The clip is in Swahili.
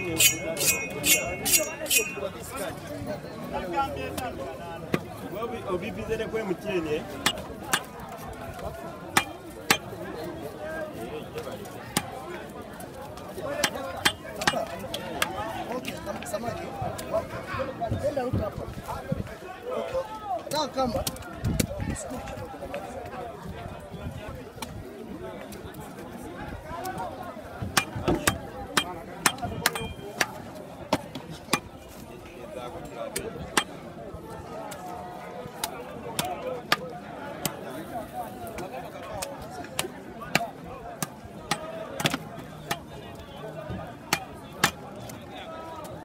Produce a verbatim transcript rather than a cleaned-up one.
Obibizere kwe mchenye. Okay, samaki. Enda huko hapa. Kaa kamba.